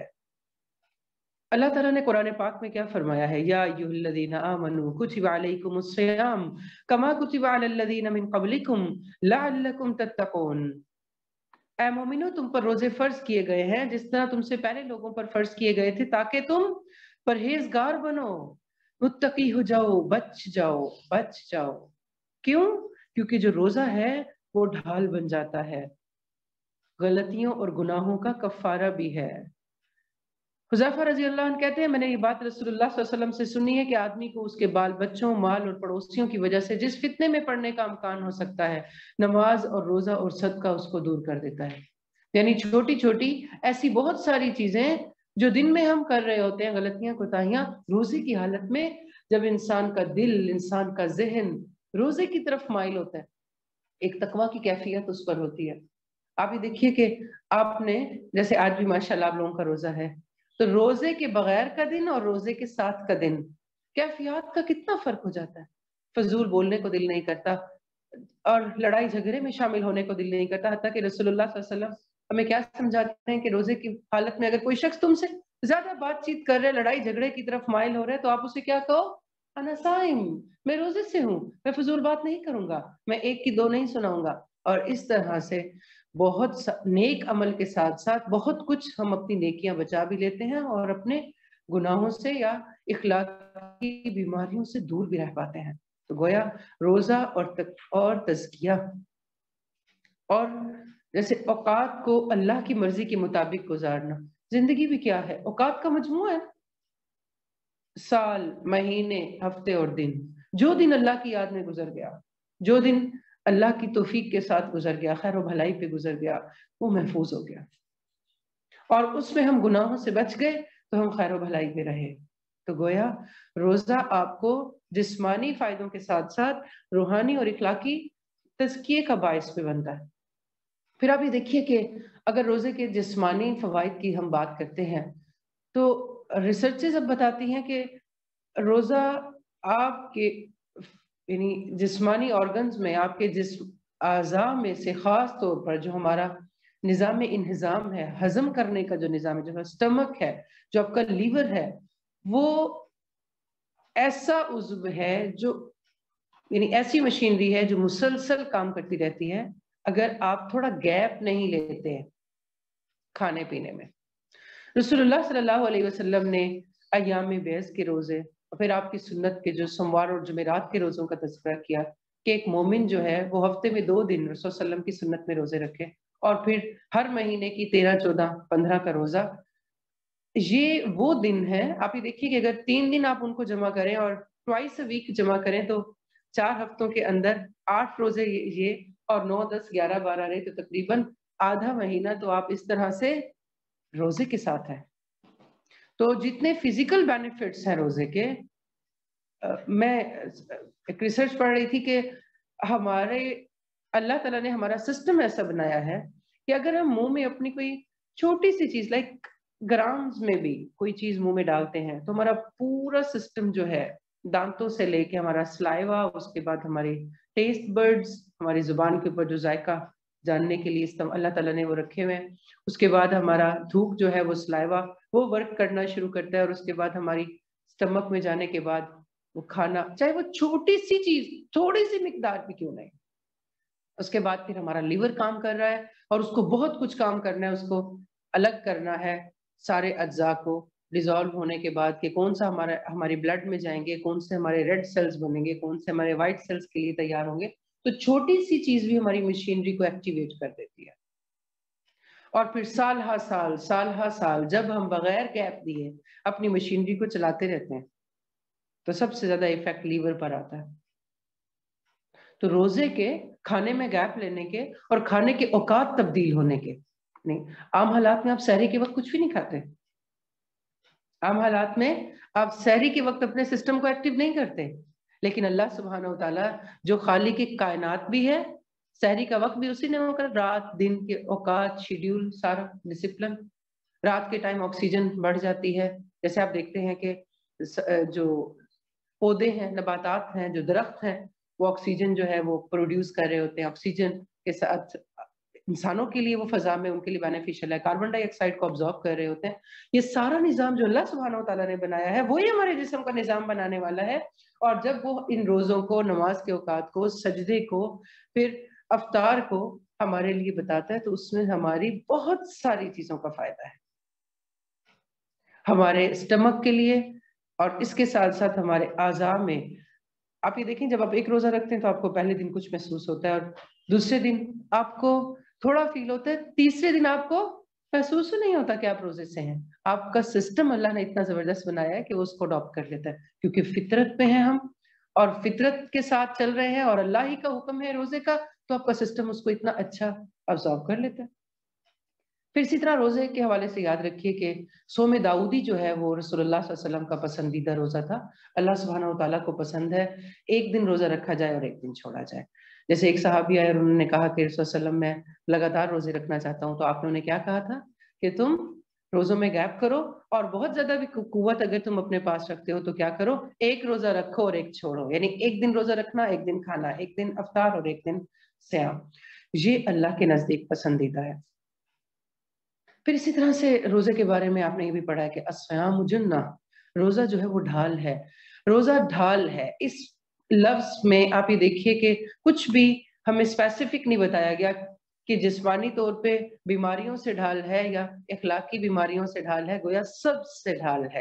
[SPEAKER 1] اللہ تعالیٰ نے قرآن پاک میں کیا فرمایا ہے؟ یا ایھا الذین آمنوا کتب علیکم الصیام کما کتب علی الذین من قبلکم لعلکم تتقون۔ اے مومنو، تم پر روزے فرض کیے گئے ہیں جس طرح تم سے پہلے لوگوں پر فرض کیے گئے تھے، تاکہ تم پرہیزگار بنو، متقی ہو جاؤ، بچ جاؤ، بچ جاؤ۔ کیوں؟ کیونکہ جو روزہ ہے وہ ڈھال بن جاتا ہے، غلطیوں اور گناہوں کا کفارہ بھی ہے۔ حذیفہ رضی اللہ عنہ کہتے ہیں، میں نے یہ بات رسول اللہ صلی اللہ علیہ وسلم سے سنی ہے کہ آدمی کو اس کے بال بچوں، مال اور پڑوسیوں کی وجہ سے جس فتنے میں پڑنے کا امکان ہو سکتا ہے، نماز اور روزہ اور صدقہ اس کو دور کر دیتا ہے۔ یعنی چھوٹی چھوٹی ایسی بہت ساری چیزیں جو دن میں ہم کر رہے ہوتے ہیں، غلطیاں، کوتاہیاں، روزے کی حالت میں جب انسان کا دل، انسان کا ذہن روزے کی طرف مائل ہوتا ہے، ایک تقویٰ کی کیفیت اس پر ہوتی ہے۔ آپ یہ دیکھیے کہ آپ نے جیسے آج بھی ماشاءاللہ آپ لوگوں کا روزہ ہے، تو روزے کے بغیر کا دن اور روزے کے ساتھ کا دن کیفیات کا کتنا فرق ہو جاتا ہے۔ فضول بولنے کو دل نہیں کرتا اور لڑائی جھگڑے میں شامل ہونے کو دل نہیں کرتا، حتیٰ کہ رسول اللہ صلی اللہ علیہ وسلم ہمیں کیا سمجھاتے ہیں کہ روزے کی حالت میں اگر کوئی شخص تم سے زیادہ بات چیت کر رہے، لڑائی جھگڑے کی طرف مائل ہو رہے، تو آپ اسے کیا کہو؟ انا صائم، میں روزے سے ہوں، میں فضول بات نہیں کروں گا، میں ایک کی دو نہیں سناؤں گا۔ اور اس طرح سے بہت نیک عمل کے ساتھ ساتھ بہت کچھ ہم اپنی نیکیاں بچا بھی لیتے ہیں اور اپنے گناہوں سے یا اخلاقی بیماریوں سے دور بھی رہ پاتے ہیں۔ تو گویا روزہ اور تزکیہ، اور جیسے اوقات کو اللہ کی مرضی کے مطابق گزارنا، زندگی بھی کیا ہے؟ اوقات کا مجموعہ ہے، سال، مہینے، ہفتے اور دن۔ جو دن اللہ کی یاد میں گزر گیا، جو دن اللہ کی توفیق کے ساتھ گزر گیا، خیر و بھلائی پہ گزر گیا، وہ محفوظ ہو گیا، اور اس میں ہم گناہوں سے بچ گئے تو ہم خیر و بھلائی پہ رہے۔ تو گویا روزہ آپ کو جسمانی فائدوں کے ساتھ ساتھ روحانی اور اخلاقی تزکیے کا باعث بھی بنتا ہے۔ پھر آپ یہ دیکھیے کہ اگر روزے کے جسمانی فوائد کی ہم بات کرتے ہیں تو ریسرچز اب بتاتی ہیں کہ روزہ آپ کے یعنی جسمانی آرگنز میں، آپ کے جسم اعضاء میں سے خاص طور پر جو ہمارا نظام انہضام ہے، ہضم کرنے کا جو نظام ہے، جو اسٹمک ہے، جو آپ کا لیور ہے، وہ ایسا عضو ہے جو یعنی ایسی مشینری ہے جو مسلسل کام کرتی رہتی ہے اگر آپ تھوڑا گیپ نہیں لیتے ہیں کھانے پینے میں۔ رسول اللہ صلی اللہ علیہ وسلم نے ایام بیض کے روزے اور پھر آپ کی سنت کے جو سوموار اور جمعرات کے روزوں کا تذکرہ کیا کہ ایک مومن جو ہے وہ ہفتے میں 2 دن رسول صلی اللہ علیہ وسلم کی سنت میں روزے رکھے، اور پھر ہر مہینے کی 13، 14، 15 کا روزہ۔ یہ وہ دن ہے، آپ یہ دیکھیے کہ اگر 3 دن آپ ان کو جمع کریں اور ٹوائس اے ویک جمع کریں تو 4 ہفتوں کے اندر 8 روزے یہ اور 9، 10، 11، 12 رہے تو تقریباً آدھا مہینہ تو آپ اس طرح سے روزے کے ساتھ ہیں۔ تو جتنے فزیکل بینیفٹس ہیں روزے کے، میں ایک ریسرچ پڑھ رہی تھی کہ ہمارے اللہ تعالیٰ نے ہمارا سسٹم ایسا بنایا ہے کہ اگر ہم منہ میں اپنی کوئی چھوٹی سی چیز لائک گرامز میں بھی کوئی چیز منہ میں ڈالتے ہیں تو ہمارا پورا سسٹم جو ہے، دانتوں سے لے کے ہمارا سلائیوا، اس کے بعد ہمارے ٹیسٹ برڈز، ہماری زبان کے اوپر جو ذائقہ جاننے کے لیے اللہ تعالیٰ نے وہ رکھے ہوئے ہیں، اس کے بعد ہمارا تھوک جو ہے وہ سلائیوا وہ ورک کرنا شروع کرتا ہے، اور اس کے بعد ہماری سٹمک میں جانے کے بعد وہ کھانا، چاہے وہ چھوٹی سی چیز، تھوڑی سی مقدار بھی کیوں نہیں، اس کے بعد پھر ہمارا لیور کام کر رہا ہے اور اس کو بہت کچھ کام کرنا ہے، اس کو الگ کرنا ہے سارے اجزاء کو ڈیزالو ہونے کے بعد کہ کون سا ہمارے بلڈ میں جائیں گے، کون سے ہمارے ریڈ سیلز بنیں گے، کون سے ہمارے وائٹ سیلز کے لیے تیار ہوں گے۔ تو چھوٹی سی چیز بھی ہماری مشینری کو ایکٹیویٹ کر دیتی ہے۔ اور پھر سال ہا سال جب ہم بغیر گیپ دیے اپنی مشینری کو چلاتے رہتے ہیں تو سب سے زیادہ ایفیکٹ لیور پر آتا ہے. تو روزے کے کھانے میں گیپ لینے کے اور کھانے کے اوقات تبدیل ہونے کے نہیں. عام حالات میں آپ سحری کے وقت کچھ بھی نہیں کھاتے. عام حالات میں آپ سحری کے وقت اپنے سسٹم کو ایکٹیو نہیں کرتے. لیکن اللہ سبحانہ و تعالیٰ جو خالق کائنات بھی ہے، سحری کا وقت بھی اسی نے ہو کر، رات دن کے اوقات، شیڈیول، سارا ڈسپلن. رات کے ٹائم آکسیجن بڑھ جاتی ہے. جیسے آپ دیکھتے ہیں کہ جو پودے ہیں، نباتات ہیں، جو درخت ہیں، وہ آکسیجن جو ہے وہ پروڈیوس کر رہے ہوتے ہیں. آکسیجن کے ساتھ انسانوں کے لیے وہ فضا میں ان کے لیے بینیفیشل ہے. کاربن ڈائی آکسائڈ کو آبزارو کر رہے ہوتے ہیں. یہ سارا نظام جو اللہ سبحانہ و تعالیٰ نے بنایا ہے وہی ہمارے جسم کا نظام بنانے والا ہے. اور جب وہ ان روزوں کو، نماز کے اوقات کو، سجدے کو، پھر افطار کو ہمارے لیے بتاتا ہے تو اس میں ہماری بہت ساری چیزوں کا فائدہ ہے. ہمارے اسٹمک کے لیے اور اس کے ساتھ ساتھ ہمارے اعضاء میں. آپ یہ دیکھیں جب آپ ایک روزہ رکھتے ہیں تو آپ کو پہلے دن کچھ محسوس ہوتا ہے اور دوسرے دن آپ کو تھوڑا فیل ہوتا ہے، تیسرے دن آپ کو محسوس نہیں ہوتا کہ آپ روزے سے ہیں. آپ کا سسٹم اللہ نے اتنا زبردست بنایا ہے کہ وہ اس کو اڈاپٹ کر لیتا ہے، کیونکہ فطرت پہ ہیں ہم اور فطرت کے ساتھ چل رہے ہیں اور اللہ ہی کا حکم ہے روزے کا، تو آپ کا سسٹم اس کو اتنا اچھا ابزارو کر لیتا ہے. پھر اسی طرح روزے کے حوالے سے یاد رکھیے کہ صوم داؤدی جو ہے وہ رسول اللہ صلی اللہ علیہ وسلم کا پسندیدہ روزہ تھا. اللہ سبحانہ و تعالیٰ کو پسند ہے ایک دن روزہ رکھا جائے اور ایک دن چھوڑا جائے. جیسے ایک صحابی آئے اور انہوں نے کہا کہ رسول اللہ علیہ وسلم میں لگاتار روزے رکھنا چاہتا ہوں، تو آپ نے انہیں کیا کہا تھا کہ تم روزوں میں گیپ کرو اور بہت زیادہ بھی قوت اگر تم اپنے پاس رکھتے ہو تو کیا کرو، ایک روزہ رکھو اور ایک چھوڑو. یعنی ایک دن روزہ رکھنا، ایک دن کھانا، ایک دن افطار اور ایک دن صیام. یہ اللہ کے نزدیک پسندیدہ ہے. پھر اسی طرح سے روزے کے بارے میں آپ نے یہ بھی پڑھا ہے کہ الصیام جنہ، روزہ جو ہے وہ ڈھال ہے. روزہ ڈھال ہے. اس لفظ میں آپ یہ دیکھیے کہ کچھ بھی ہمیں اسپیسیفک نہیں بتایا گیا کہ جسمانی طور پہ بیماریوں سے ڈھال ہے یا اخلاقی بیماریوں سے ڈھال ہے، گویا سب سے ڈھال ہے.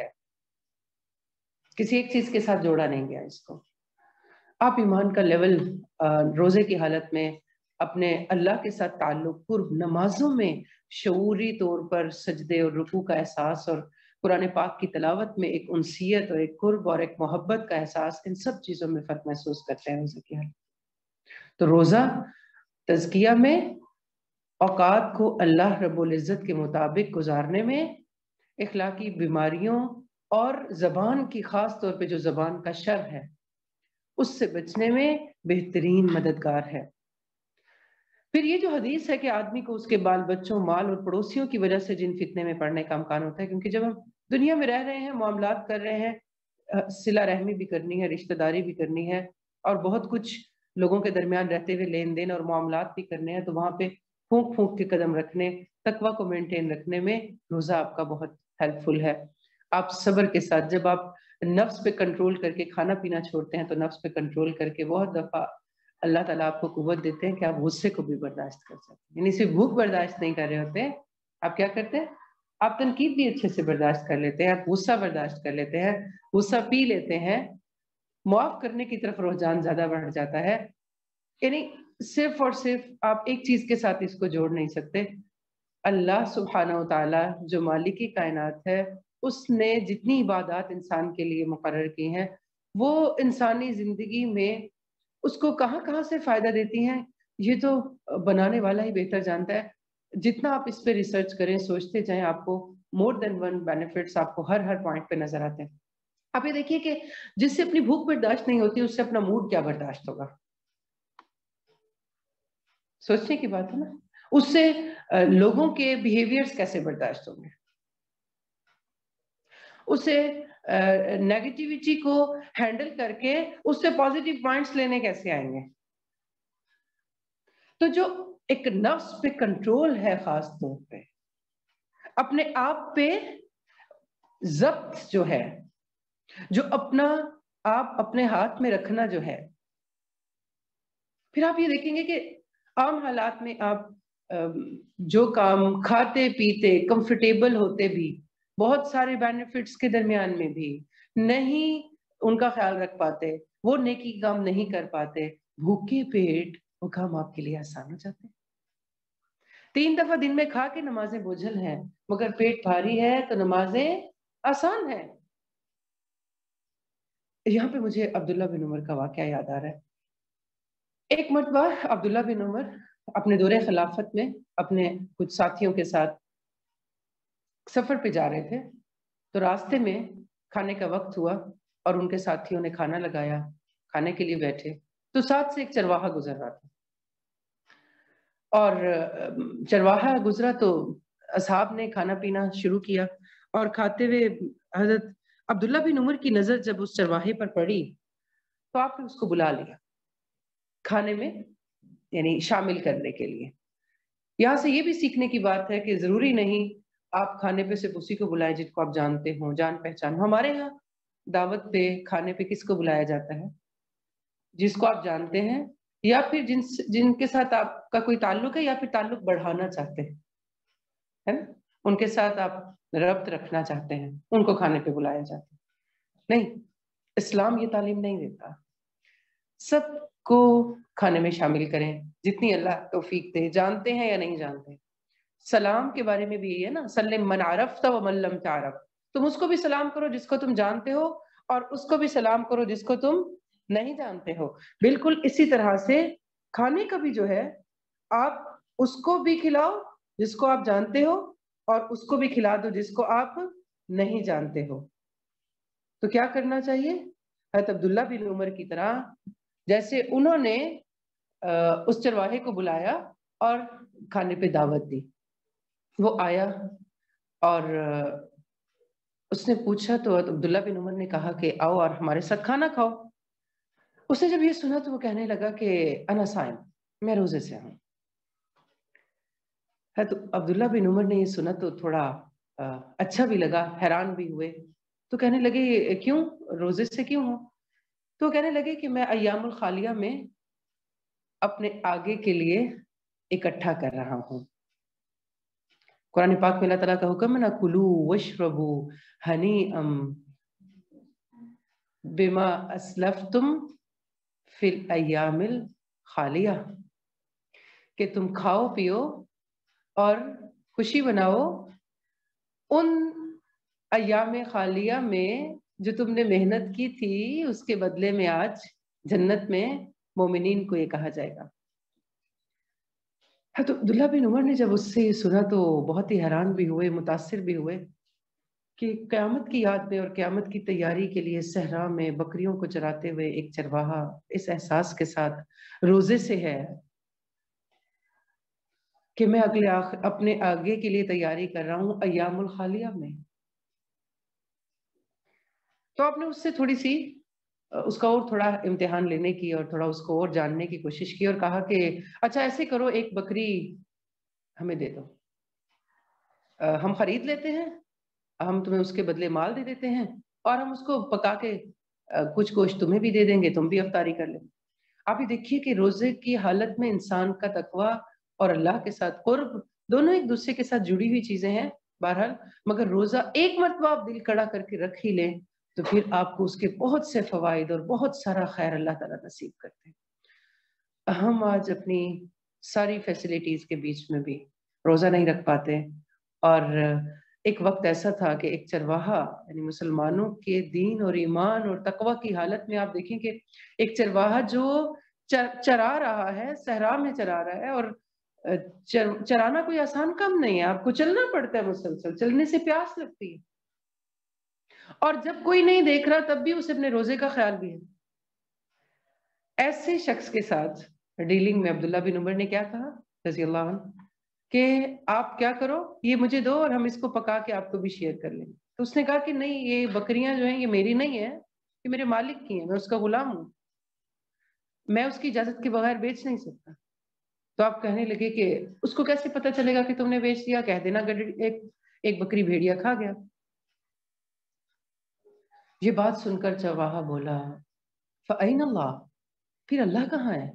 [SPEAKER 1] کسی ایک چیز کے ساتھ جوڑا نہیں گیا اس کو. آپ ایمان کا لیول روزے کی حالت میں اپنے اللہ کے ساتھ تعلق، قرب، نمازوں میں شعوری طور پر سجدے اور رکوع کا احساس اور قرآن پاک کی تلاوت میں ایک انسیت اور ایک قرب اور ایک محبت کا احساس، ان سب چیزوں میں فرق محسوس کرتے ہیں روزے کی حالت. تو روزہ تزکیہ میں، اوقات کو اللہ رب العزت کے مطابق گزارنے میں، اخلاقی بیماریوں اور زبان کی، خاص طور پہ جو زبان کا شر ہے اس سے بچنے میں بہترین مددگار ہے. پھر یہ جو حدیث ہے کہ آدمی کو اس کے بال بچوں، مال اور پڑوسیوں کی وجہ سے جن فتنے میں پڑنے کا امکان ہوتا ہے، کیونکہ جب ہم دنیا میں رہ رہے ہیں، معاملات کر رہے ہیں، صلہ رحمی بھی کرنی ہے، رشتہ داری بھی کرنی ہے اور بہت کچھ لوگوں کے درمیان رہتے ہوئے لین دین اور معاملات بھی کرنے ہیں، تو وہاں پہ پھونک پھونک کے قدم رکھنے، تقویٰ کو مینٹین رکھنے میں روزہ آپ کا بہت ہیلپ فل ہے. آپ صبر کے ساتھ، جب آپ نفس پہ کنٹرول کر کے کھانا پینا چھوڑتے ہیں تو نفس پہ کنٹرول کر کے بہت دفعہ اللہ تعالیٰ آپ کو قوت دیتے ہیں کہ آپ غصے کو بھی برداشت کر سکتے ہیں. یعنی صرف بھوک برداشت نہیں کر رہے ہوتے ہیں، آپ کیا کرتے ہیں، آپ تنقید بھی اچھے سے برداشت کر لیتے ہیں، آپ غصہ برداشت کر لیتے ہیں، غصہ پی لیتے ہیں، معاف کرنے کی طرف رجحان زیادہ بڑھ جاتا ہے. یعنی صرف اور صرف آپ ایک چیز کے ساتھ اس کو جوڑ نہیں سکتے. اللہ سبحانہ و تعالیٰ جو مالک کائنات ہے، اس نے جتنی عبادات انسان کے لیے مقرر کی ہیں وہ انسانی زندگی میں اس کو کہاں کہاں سے فائدہ دیتی ہیں، یہ تو بنانے والا ہی بہتر جانتا ہے. جتنا آپ اس پہ ریسرچ کریں، سوچتے جائیں، آپ کو مور دین ون بینیفٹس آپ کو ہر پوائنٹ پہ نظر آتے ہیں. آپ یہ دیکھیے کہ جس سے اپنی بھوک برداشت نہیں ہوتی اس سے اپنا موڈ کیا برداشت ہوگا. سوچنے کی بات ہے نا. اس سے لوگوں کے بیہیویئرز کیسے برداشت ہوں گے، اسے نیگیٹیوٹی کو ہینڈل کر کے اس سے پازیٹیو پوائنٹس لینے کیسے آئیں گے. تو جو ایک نفس پہ کنٹرول ہے، خاص طور پہ اپنے آپ پہ ضبط جو ہے، جو اپنا آپ اپنے ہاتھ میں رکھنا جو ہے، پھر آپ یہ دیکھیں گے کہ عام حالات میں آپ جو کام کھاتے پیتے کمفرٹیبل ہوتے بھی بہت سارے بینیفٹس کے درمیان میں بھی نہیں ان کا خیال رکھ پاتے، وہ نیکی کام نہیں کر پاتے، بھوکے پیٹ وہ کام آپ کے لیے آسان ہو جاتے ہیں. 3 दफा दिन में खा के नमाजें बोझल हैं, मगर पेट भारी है तो नमाजें आसान है। यहाँ पे मुझे अब्दुल्ला बिन उमर का वाकया याद आ रहा है। एक मरतबा अब्दुल्ला बिन उमर अपने दौरे खिलाफत में अपने कुछ साथियों के साथ सफर पे जा रहे थे, तो रास्ते में खाने का वक्त हुआ और उनके साथियों ने खाना लगाया, खाने के लिए बैठे, तो साथ से एक चरवाहा गुजर रहा था और चरवाहा गुजरा तो असहाब ने खाना पीना शुरू किया और खाते हुए हजरत अब्दुल्ला बिन उमर की नजर जब उस चरवाहे पर पड़ी तो आपने उसको बुला लिया खाने में, यानी शामिल करने के लिए। यहाँ से ये भी सीखने की बात है कि जरूरी नहीं आप खाने पे सिर्फ उसी को बुलाएं जिसको आप जानते हो, जान पहचान। हमारे यहाँ दावत पे खाने पे किसको बुलाया जाता है? जिसको आप जानते हैं या फिर जिनके साथ आपका कोई ताल्लुक है या फिर ताल्लुक बढ़ाना चाहते हैं, है ना? उनके साथ आप रब्त रखना चाहते हैं, उनको खाने पे बुलाया जाता है। नहीं, इस्लाम ये तालीम नहीं देता। सबको खाने में शामिल करें जितनी अल्लाह तौफीक दे, जानते हैं या नहीं जानते। सलाम के बारे में भी ये है ना, सल्लिम मन अरफ्ता व मन लम तारफ। तुम उसको भी सलाम करो जिसको तुम जानते हो और उसको भी सलाम करो जिसको तुम नहीं जानते हो। बिल्कुल इसी तरह से खाने का भी जो है, आप उसको भी खिलाओ जिसको आप जानते हो और उसको भी खिला दो जिसको आप नहीं जानते हो। तो क्या करना चाहिए? हज़रत अब्दुल्ला बिन उमर की तरह, जैसे उन्होंने उस चरवाहे को बुलाया और खाने पे दावत दी। वो आया और उसने पूछा तो अब्दुल्ला बिन उमर ने कहा कि आओ और हमारे साथ खाना खाओ। उसने जब ये सुना तो वो कहने लगा कि अना साइम, मैं रोजे से हूँ। है तो अब्दुल्ला बिन उमर ने ये सुना तो थोड़ा अच्छा भी लगा, हैरान भी हुए। तो कहने लगे क्यों, रोजे से क्यों हो? तो कहने लगे कि मैं अय्यामुल खालिया में अपने आगे के लिए इकट्ठा कर रहा हूँ। कुरान पाक में अल्लाह ताला का हुक्म है ना, कुलू वशरबू हनीअम बिमा अस्लफ्तुम फिल अय्यामिल खालिया, कि तुम खाओ पियो और खुशी बनाओ उन अय्याम खालिया में जो तुमने मेहनत की थी, उसके बदले में आज जन्नत में मोमिनीन को ये कहा जाएगा। तो अब्दुल्ला बिन उमर ने जब उससे ये सुना तो बहुत ही हैरान भी हुए, मुतासिर भी हुए कि क़यामत की याद में और क़यामत की तैयारी के लिए सहरा में बकरियों को चराते हुए एक चरवाहा इस एहसास के साथ रोजे से है कि मैं अपने आगे के लिए तैयारी कर रहा हूँ अय्यामुल खालिया में। तो आपने उससे थोड़ी सी उसका और थोड़ा इम्तिहान लेने की और थोड़ा उसको और जानने की कोशिश की और कहा कि अच्छा ऐसे करो, एक बकरी हमें दे दो, हम खरीद लेते हैं, हम तुम्हें उसके बदले माल दे देते हैं और हम उसको पका के कुछ गोश्त तुम्हें भी दे देंगे, तुम भी अफ्तारी कर ले। आप ये देखिए कि रोजे की हालत में इंसान का तकवा और अल्लाह के साथ कुर्ब दोनों एक दूसरे के साथ जुड़ी हुई चीजें हैं बहरहाल, मगर रोजा एक मरतबा आप दिल कड़ा करके रख ही लें तो फिर आपको उसके बहुत से फवाइद और बहुत सारा खैर अल्लाह ताला नसीब करते हैं। हम आज अपनी सारी फैसिलिटीज के बीच में भी रोजा नहीं रख पाते और एक वक्त ऐसा था कि एक चरवाहा, यानी मुसलमानों के दीन और ईमान और तकवा की हालत में आप देखें कि एक चरवाहा जो चरा रहा है, सहरा में चरा रहा है और चराना कोई आसान काम नहीं है, आपको चलना पड़ता है मुसलसल, चलने से प्यास लगती है और जब कोई नहीं देख रहा तब भी उसे अपने रोजे का ख्याल भी है। ऐसे शख्स के साथ डीलिंग में अब्दुल्ला बिन उमर ने क्या कहा रज़ी अल्लाह अन्हु कि आप क्या करो, ये मुझे दो और हम इसको पका के आपको भी शेयर कर लेंगे। तो उसने कहा कि नहीं, ये बकरियां जो हैं ये मेरी नहीं है, ये मेरे मालिक की हैं, मैं उसका गुलाम हूँ, मैं उसकी इजाजत के बगैर बेच नहीं सकता। तो आप कहने लगे कि उसको कैसे पता चलेगा कि तुमने बेच दिया? कह देना एक बकरी भेड़िया खा गया। ये बात सुनकर चरवाहा बोला फ़अैन अल्लाह, फिर अल्लाह कहाँ है?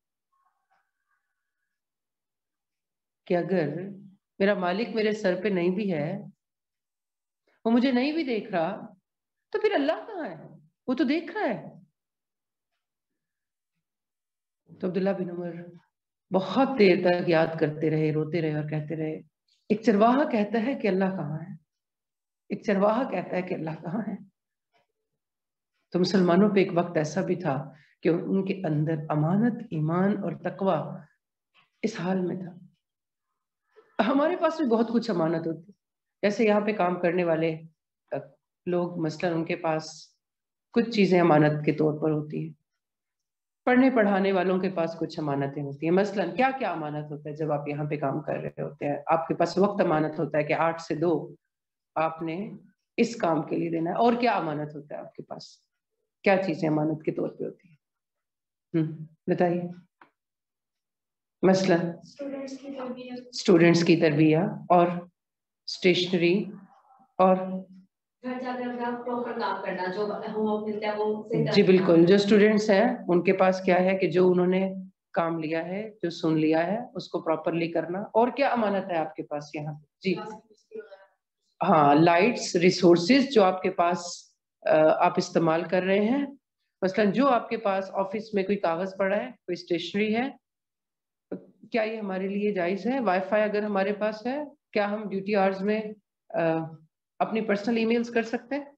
[SPEAKER 1] कि अगर मेरा मालिक मेरे सर पे नहीं भी है, वो मुझे नहीं भी देख रहा, तो फिर अल्लाह कहाँ है? वो तो देख रहा है। तो अब्दुल्ला बिन उमर बहुत देर तक याद करते रहे, रोते रहे और कहते रहे, एक चरवाहा कहता है कि अल्लाह कहाँ है, एक चरवाहा कहता है कि अल्लाह कहाँ है। तो मुसलमानों पे एक वक्त ऐसा भी था कि उनके अंदर अमानत, ईमान और तकवा इस हाल में था। हमारे पास भी बहुत कुछ अमानत होती है, जैसे यहाँ पे काम करने वाले लोग मसलन उनके पास कुछ चीजें अमानत के तौर पर होती है, पढ़ने पढ़ाने वालों के पास कुछ अमानतें होती हैं। मसलन क्या क्या अमानत होता है जब आप यहाँ पे काम कर रहे होते हैं? आपके पास वक्त अमानत होता है कि 8 से 2 आपने इस काम के लिए देना है। और क्या अमानत होता है आपके पास? क्या चीजें अमानत के तौर पे होती है? बताइए। मसलन स्टूडेंट्स की तरबियत और स्टेशनरी और
[SPEAKER 2] घर जाकर अपना प्रॉपर काम करना, जो होमवर्क मिलता है वो सही तरह
[SPEAKER 1] जी बिल्कुल, जो स्टूडेंट्स हैं उनके पास क्या है कि जो उन्होंने काम लिया है, जो सुन लिया है, उसको प्रॉपरली करना। और क्या अमानत है आपके पास यहाँ पे? जी हाँ, लाइट्स, रिसोर्सेज जो आपके पास आप इस्तेमाल कर रहे हैं। मसलन जो आपके पास ऑफिस में कोई कागज पड़ा है, कोई स्टेशनरी है, क्या ये हमारे लिए जायज है? वाईफाई अगर हमारे पास है, क्या हम ड्यूटी आवर्स में अपनी पर्सनल ईमेल्स कर सकते हैं?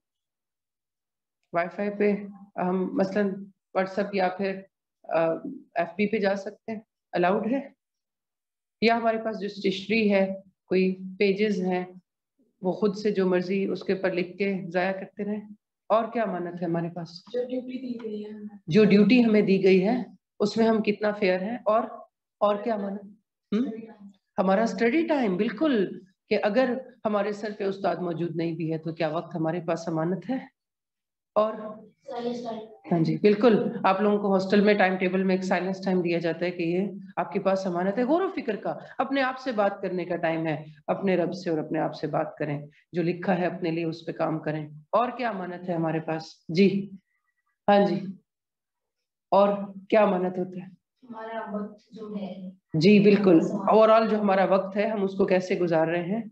[SPEAKER 1] वाईफाई पे हम मसलन व्हाट्सएप या फिर एफबी पे जा सकते हैं, अलाउड है? या हमारे पास जो स्टेशनरी है, कोई पेजेस हैं, वो खुद से जो मर्जी उसके ऊपर लिख के जाया करते रहे? और क्या अमानत है हमारे पास? जो ड्यूटी दी गई है, जो ड्यूटी हमें दी गई है उसमें हम कितना फेयर हैं? और क्या अमानत? हमारा स्टडी टाइम, बिल्कुल, कि अगर हमारे सर पे उस्ताद मौजूद नहीं भी है तो क्या वक्त हमारे पास अमानत है? और हाँ जी बिल्कुल, आप लोगों को हॉस्टल में टाइम टेबल में एक साइलेंस टाइम दिया जाता है कि ये आपके पास अमानत है, गौर व फिक्र का, अपने आप से बात करने का टाइम है, अपने रब से और अपने आप से बात करें, जो लिखा है अपने लिए उस पर काम करें। और क्या अमानत है हमारे पास? जी हाँ जी, और क्या अमानत होता है?
[SPEAKER 2] हमारा वक्त जो है,
[SPEAKER 1] जी बिल्कुल, ओवरऑल जो हमारा वक्त है हम उसको कैसे गुजार रहे हैं।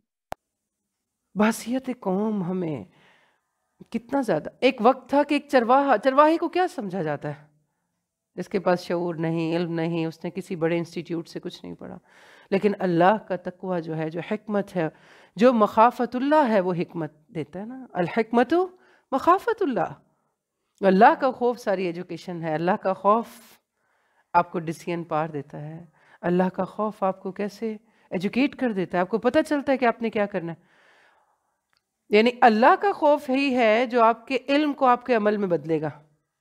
[SPEAKER 1] बासियत कौम हमें कितना ज्यादा, एक वक्त था कि एक चरवाहे को क्या समझा जाता है? जिसके पास शऊर नहीं, इल्म नहीं, उसने किसी बड़े इंस्टीट्यूट से कुछ नहीं पढ़ा। लेकिन अल्लाह का तकवा जो है, जो हिकमत है, जो मखाफतुल्लाह है, वो हिकमत देता है ना। अल हिकमतु मखाफतुल्लाह, अल्लाह का खौफ सारी एजुकेशन है। अल्लाह का खौफ आपको डिसीजन पार देता है। अल्लाह का खौफ आपको कैसे एजुकेट कर देता है, आपको पता चलता है कि आपने क्या करना है। यानी अल्लाह का खौफ ही है जो आपके इल्म को आपके अमल में बदलेगा।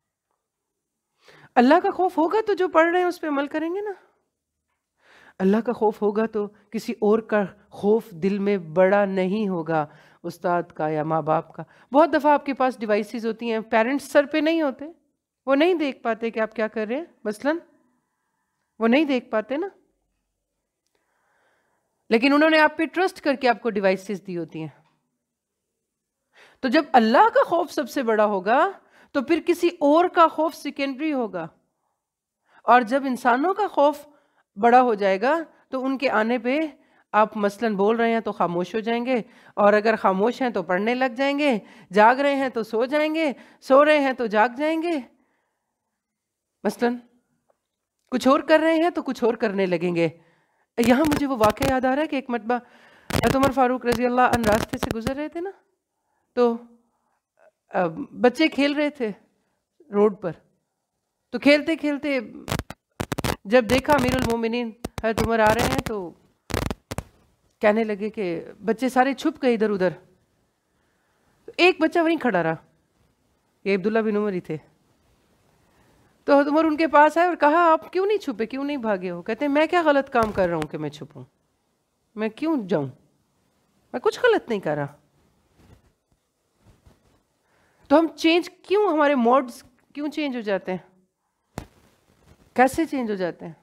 [SPEAKER 1] अल्लाह का खौफ होगा तो जो पढ़ रहे हैं उस पर अमल करेंगे ना। अल्लाह का खौफ होगा तो किसी और का खौफ दिल में बड़ा नहीं होगा, उस्ताद का या माँ बाप का। बहुत दफ़ा आपके पास डिवाइसेस होती हैं, पेरेंट्स सर पे नहीं होते, वो नहीं देख पाते कि आप क्या कर रहे हैं, मसलन वो नहीं देख पाते ना, लेकिन उन्होंने आप पे ट्रस्ट करके आपको डिवाइसेस दी होती हैं। तो जब अल्लाह का खौफ सबसे बड़ा होगा तो फिर किसी और का खौफ सेकेंडरी होगा। और जब इंसानों का खौफ बड़ा हो जाएगा तो उनके आने पे आप मसलन बोल रहे हैं तो खामोश हो जाएंगे, और अगर खामोश हैं तो पढ़ने लग जाएंगे, जाग रहे हैं तो सो जाएंगे, सो रहे हैं तो जाग जाएंगे, मसलन कुछ और कर रहे हैं तो कुछ और करने लगेंगे। यहाँ मुझे वो वाक़या याद आ रहा है कि एक मरतबा उमर फारूक रज़ी अल्लाह अन्हु रास्ते से गुजर रहे थे ना, तो बच्चे खेल रहे थे रोड पर। तो खेलते खेलते जब देखा अमीरुल मोमिनीन हज़रत उमर आ रहे हैं तो कहने लगे कि बच्चे सारे छुप गए इधर उधर। तो एक बच्चा वहीं खड़ा रहा, ये अब्दुल्ला बिन उमर ही थे। तो हज़रत उमर उनके पास आए और कहा, आप क्यों नहीं छुपे, क्यों नहीं भागे हो? कहते हैं मैं क्या गलत काम कर रहा हूँ कि मैं छुपूं, मैं क्यों जाऊं, मैं कुछ गलत नहीं कर रहा। तो हम चेंज क्यों, हमारे मोड्स क्यों चेंज हो जाते हैं, कैसे चेंज हो जाते हैं?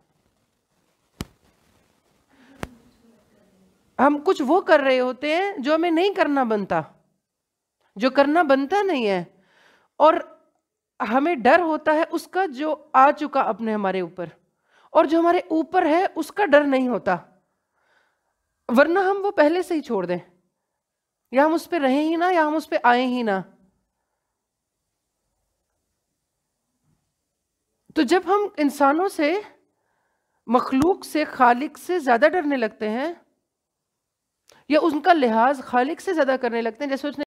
[SPEAKER 1] हम कुछ वो कर रहे होते हैं जो हमें नहीं करना बनता, जो करना बनता नहीं है, और हमें डर होता है उसका जो आ चुका अपने हमारे ऊपर, और जो हमारे ऊपर है उसका डर नहीं होता, वरना हम वो पहले से ही छोड़ दें, या हम उस पर रहें ही ना, या हम उस पर आए ही ना। तो जब हम इंसानों से مخلوق سے خالق سے زیادہ ڈرنے لگتے ہیں یا ان کا لحاظ خالق سے زیادہ کرنے لگتے ہیں؟ جیسے اس نے